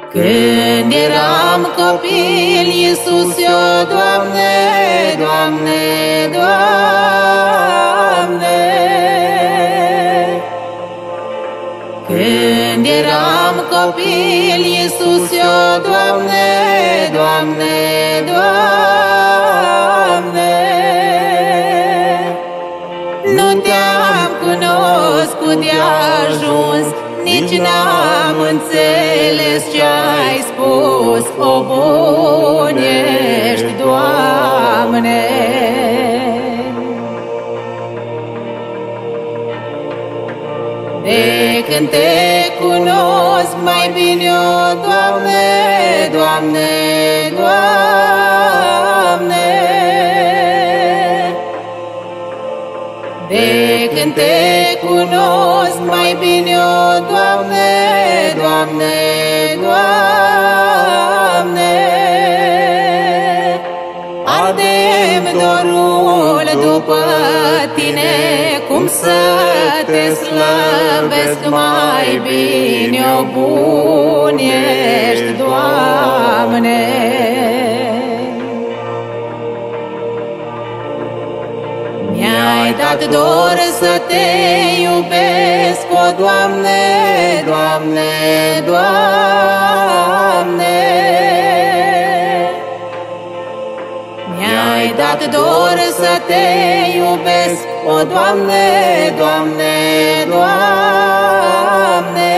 Când eram copil, Iisus, eu, Doamne, Doamne, Doamne. Când eram copil, Iisus, eu, Doamne, Doamne, Doamne. Nu te-am cunoscut de ajuns, nici n-am înțeles ce-ai spus, o bun ești, Doamne. De când te cunosc mai bine, o Doamne, Doamne, Doamne. De când te cunosc mai bine, o Doamne, Doamne, Doamne. Arde-mi dorul după Tine, cum să Te slăbesc mai bine, o bun ești, Doamne. Mi-ai dat dor să Te iubesc, o Doamne, Doamne, Doamne. Mi-ai dat dor să Te iubesc, o Doamne, Doamne, Doamne.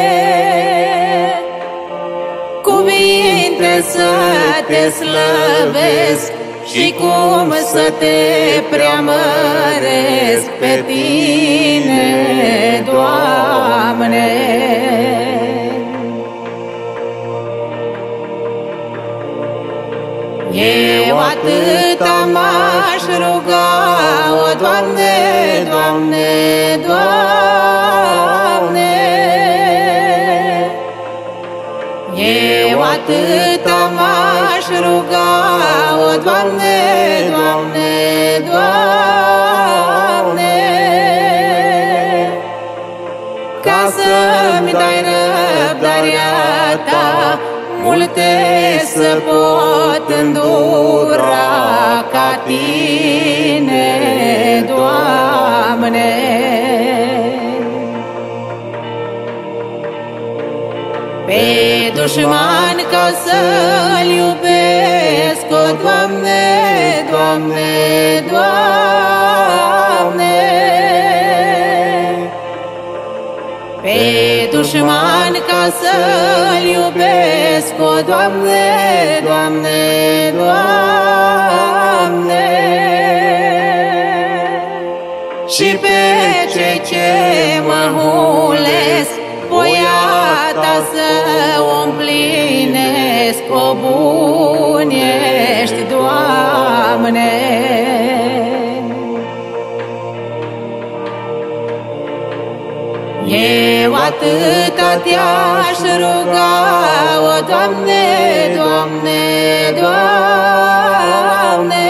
Cuvinte să Te slăvesc și cum să Te preamăresc pe Tine, Doamne. Eu atâta m-aș ruga, o Doamne, Doamne, Doamne. Eu atâta m-aș ruga, o Doamne, Doamne, Doamne. Ca să-mi dai răbdarea Ta, multe să pot îndura ca Tine, Doamne. Pe dușman ca să-l iubesc, o Doamne, Doamne, Doamne. Pe dușman ca să-l iubesc, o Doamne, Doamne, Doamne. Și pe cei ce mă hulesc, voia Ta să o împlinesc, o bun ești, Doamne. Eu atâta Te-aș ruga, o Doamne, Doamne, Doamne.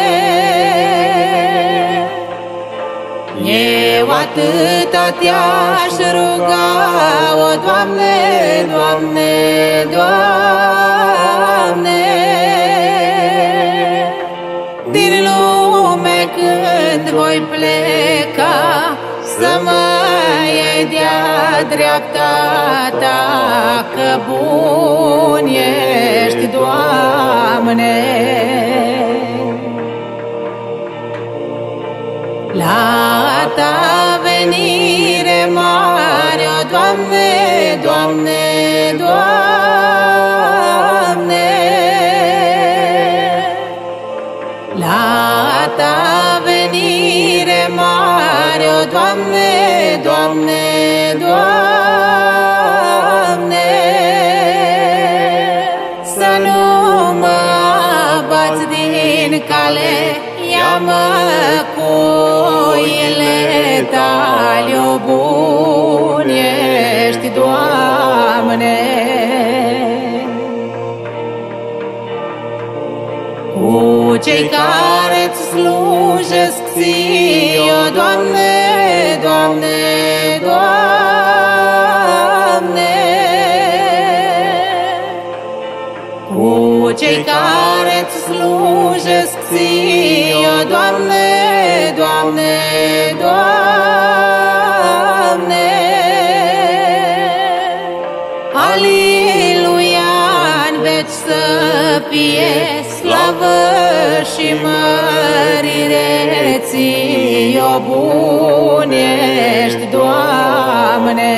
Eu atâta Te-aș ruga, o Doamne, Doamne, Doamne. Din lume când voi pleca, să mă iei de-a dreapta Ta, că bun ești, Doamne. La Ta venire mare, o Doamne, Doamne, Doamne. La Ta venire mare, o Doamne, Doamne, Doamne. Să nu mă abați din cale, ia-mă cu oile Tale, o bun ești, Doamne. Cu cei care-ți slujesc Ție, o Doamne, Doamne, Doamne. Doamne, Doamne. Aliluia, în veci să fie slavă și mărire ție-o bun ești, Doamne.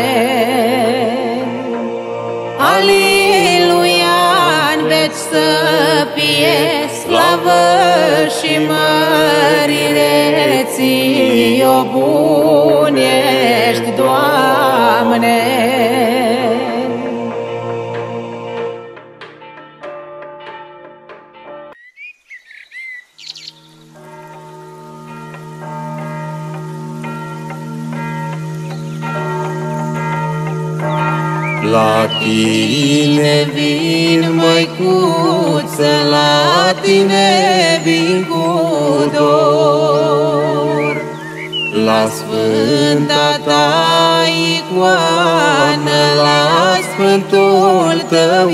Aliluia, în veci să fie slavă și mărire ție-o bun ești, Doamne. La tine vin, Măicuță, la tine vin cu dor. La sfânta ta icoană, la sfântul tău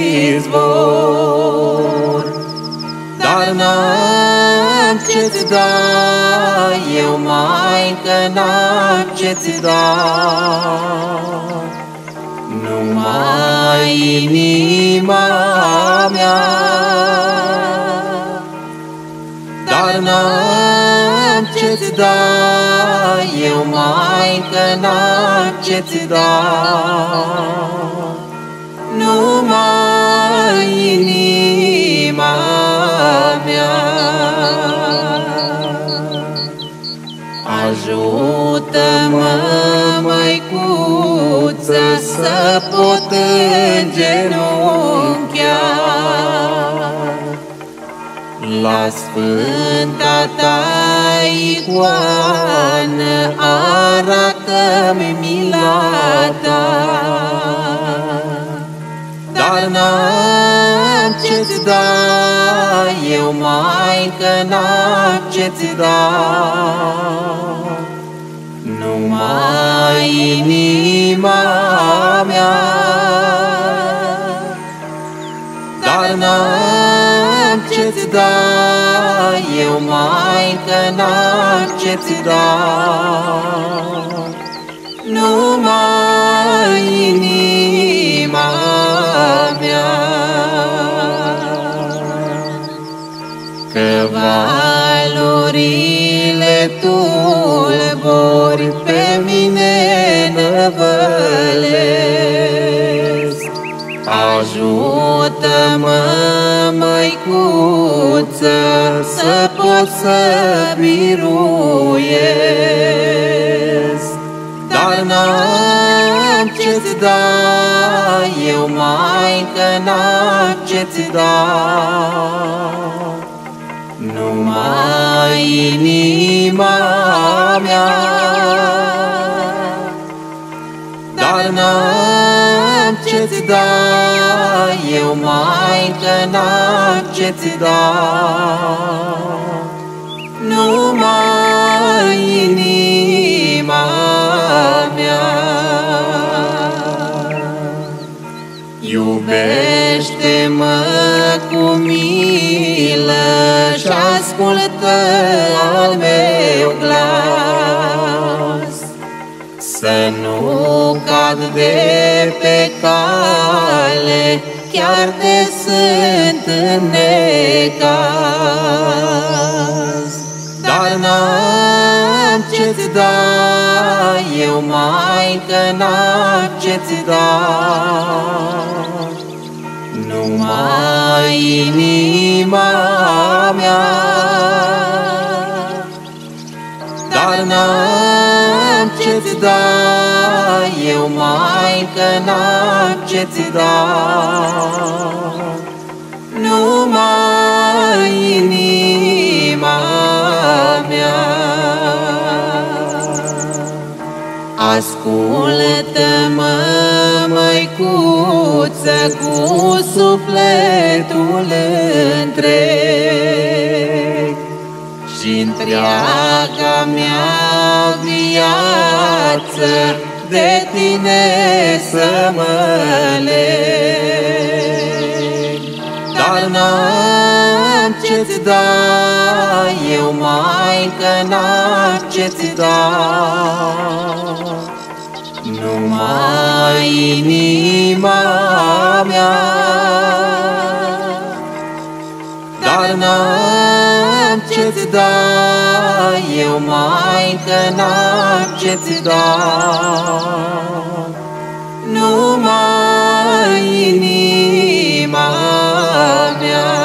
izvor. Dar n-am ce-ți da, eu, Maică, n-am ce-ți da, numai inima mea. Dar n-am ce-ți da, eu, Maică, n-am ce-ți da, numai inima mea. Ajută-mă, Măicuță, să pot îngenunchia la sfânta ta icoană, arată-mi mila ta. Dar n-am ce-ți da, eu, Maică, n-am ce-ți da, numai inima mea. Dar n-am ce-ți da, eu, Maică, n-am ce-ți da, numai inima mea. Că valurile tulburi pe mine năvălesc. Ajută-mă, Măicuță, să pot să biruiesc. Dar n-am ce-ți da, eu, Maică, n-am ce-ți da, numai inima mea. Dar n-am ce-ți da, eu, Maică, n-am ce-ți da, numai inima mea. Iubește-mă cu milă și ascultă al meu glas, să nu cad de pe cale, chiar de sunt în necaz. Dar n-am ce-ți da, eu, Maică, n-am ce-ți da, numai inima mea. Dar n-am ce-ți da, eu, Maică, n-am ce-ți da, numai inima mea. Ascultă-mă, Măicuță, cu sufletul întreg și întreaga mea viață de tine să mă leg. Dar n-am ce ce-ți da, eu, Maică, n-am ce-ți da. Numai inima mea, dar n-am ce-ți da, eu, Maică, n-am ce-ți da. Numai inima mea.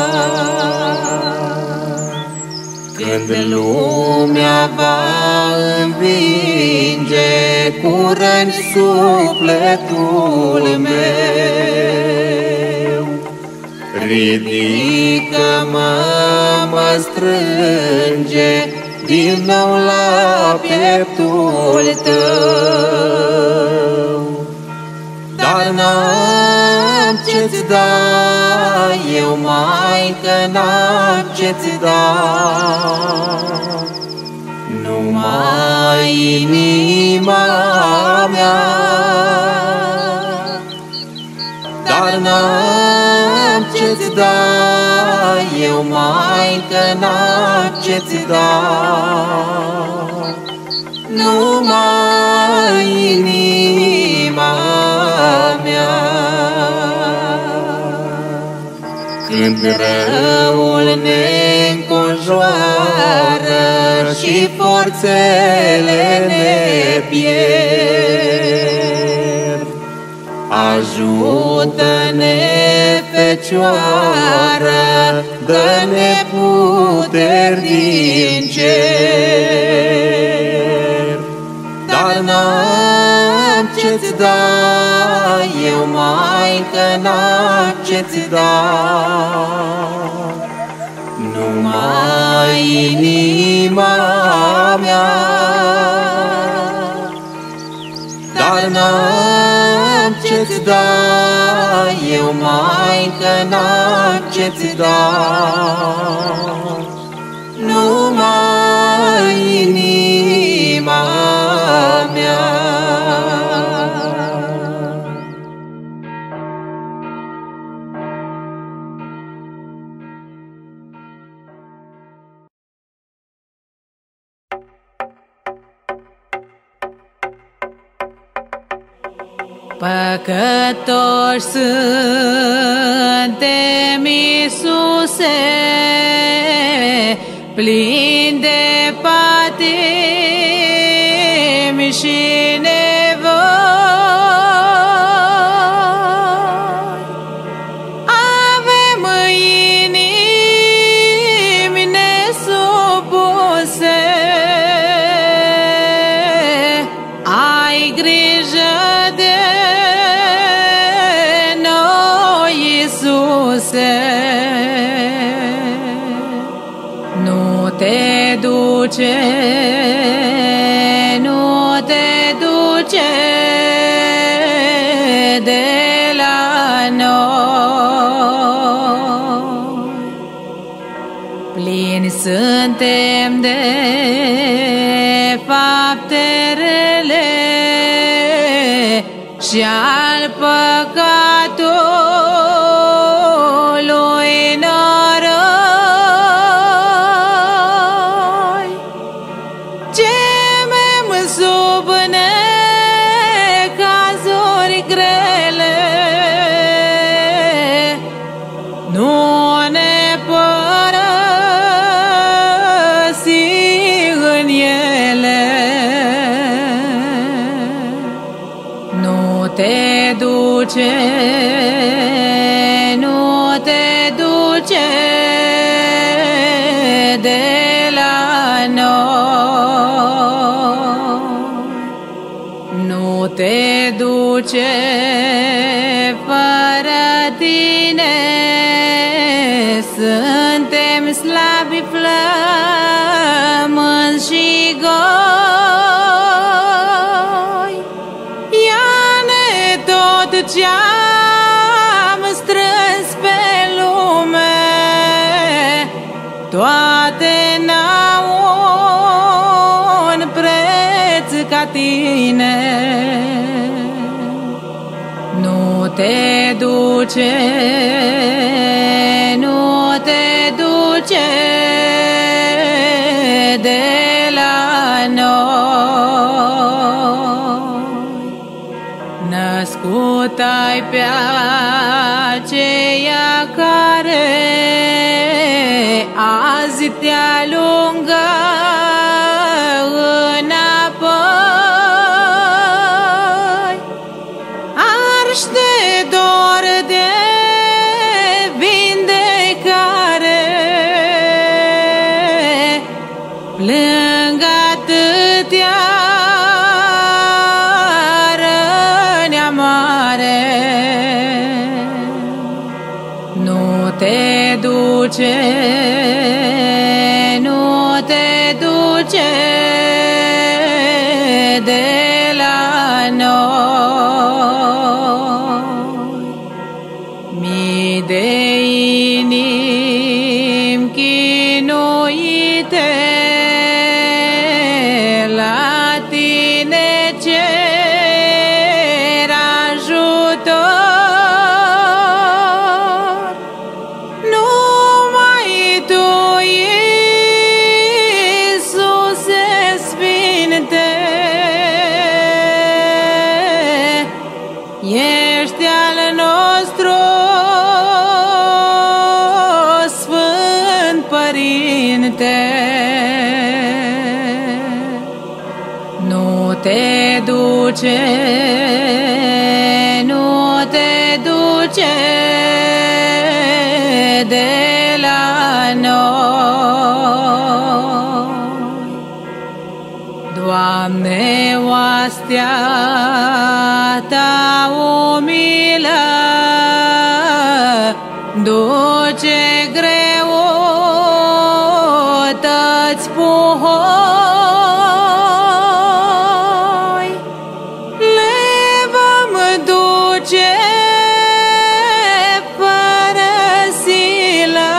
Când lumea va învinge curând sufletul meu, ridică-mă, mă strânge din nou la pieptul tău. Dar n-am ce-ți da, eu, Maică, n-am ce-ți da. Numai inima mea, dar n-am ce-ți da, eu, Maică, n-am ce-ți da. Numai inima mea. Când răul ne înconjoară și forțele ne pierd, ajută-ne, Fecioară, dă-ne puteri din cer. Dar n-am ce-ți da, eu, Maică, n-am ce-ți da. Numai inima mea, dar n-am ce-ți da, eu, Maică, n-am ce-ți da. Numai inima mea. Păcătoși suntem, Iisuse, plini de patimi și nevoi. Avem inimi nesupuse, ai grijă de noi, Iisuse. Nu te duce, nu te duce de la noi. Plini suntem de fapte rele și al păcatului noroi. Gemem sub necazuri grele, nu ne părăsi în ele. Nu te duce, nu te duce de la noi. Nu te duce fără tine, suntem slabi, flămânzi și goi. Ia-ne tot ce-am strâns pe lume, toate n-au un preț ca tine. Nu te duce, nu te duce duce de la noi. Născut ai pe aceea care azi te alungă înapoi. Arși de dor de vindecare, plâng atâtea răni amare. Nu te duce, nu te duce de la noi. Mii de inimi chinuite la tine cer ajutor. Numai tu, Iisuse Sfinte, ești al nostru Sfânt Părinte. Nu te duce, nu te duce de la noi. Doamne, oastea ta umilă duce greutăți puhoi. Le vom duce fără silă.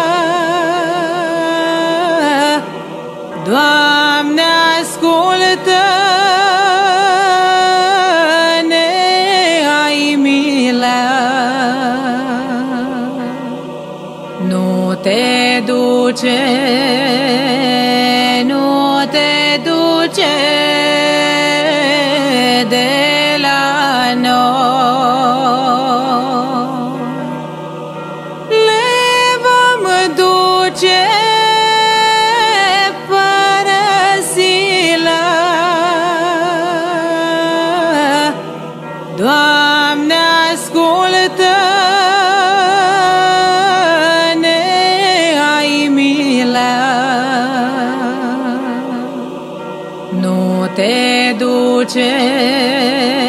Doamne, ascultă-ne, ai milă. Nu te duce, nu te duce de la noi. Le vom duce fără silă. Doamne, ascultă-ne, ai milă. Nu te duce